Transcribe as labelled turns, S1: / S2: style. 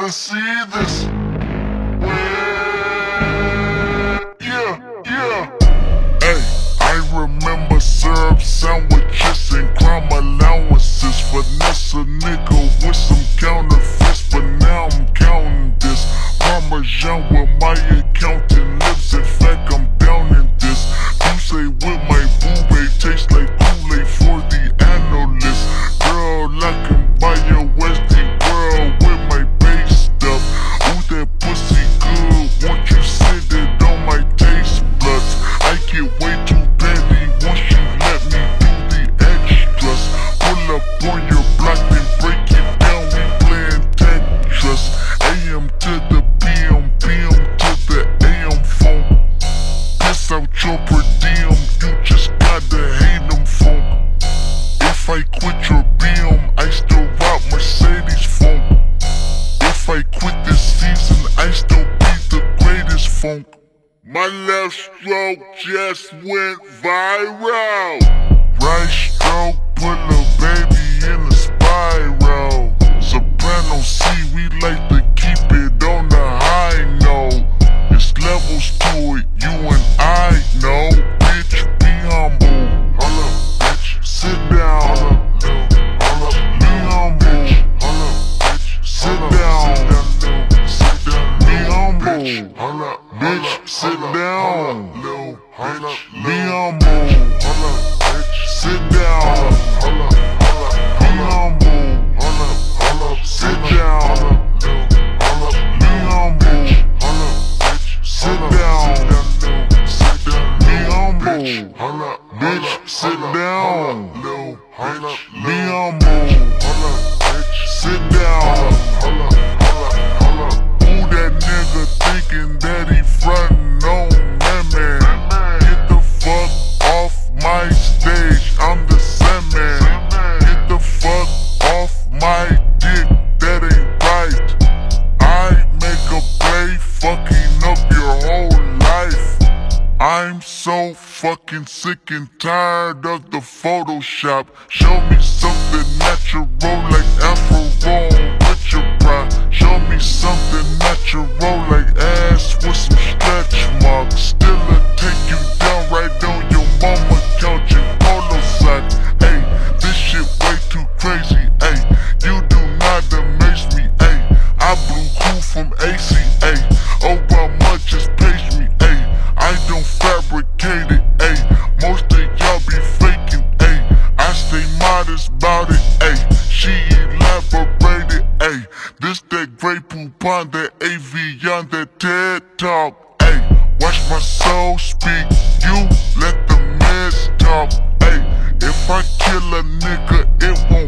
S1: wanna see this. Yeah. Hey, I remember syrup sandwiches and crime allowances. Finesse a nigga with some counterfeits, but now I'm counting this. Parmesan with my accountant lips. In fact, I'm down in this. You say with my boo-babe tastes like Kool-Aid for the analyst. Girl, I can buy your Westie world with my base stuff. Ooh, that pussy good, won't you sit it on my taste buds? I get way too petty once you let me do the extras. Pull up on your block and break it down, we playing Tetris. AM to the PM, PM to the AM phone. Piss out your per diem, you just gotta hate them phone. If I quit your BM, I still rock Mercedes phone. If I quit this season, I still be the greatest funk. My left stroke just went viral. Right stroke put a baby in a spiral. Soprano C, we like to keep it on the high note. It's levels to it, you and I know. Bitch, be humble. Hold up, bitch. Sit down. Hold up, be humble. Hold up, bitch. Sit down. Be humble. Hold up, bitch. Sit down. Be humble. Hold up, bitch. Sit down. Be humble. Sit down. Be humble. Sit down. Be humble. Bitch, sit down. Be humble. Sit down. Who that nigga thinking that he frontin' on that man? Get the fuck off my stage, I'm the Sandman. Get the fuck off my dick, that ain't right. I make a play, fucking up your whole life. I'm so fucking sick and tired of the Photoshop. Show me something natural like Afro with your pride. Show me something natural like ass with some stretch marks. Still'll take you down right on your mama couch and polo socks. Ayy, this shit way too crazy. Ayy, you do not amaze me. Ayy, I blew cool from ACA. Obama just paged me. Ayy, I don't fabricate it. Ayy, most of y'all be faking. Ayy, I stay modest about it. Ayy, she elaborated. Ayy, this that Grey Poupon, that AV on that TED Talk. Ayy, watch my soul speak. You let the meds talk. Ayy, if I kill a nigga, it won't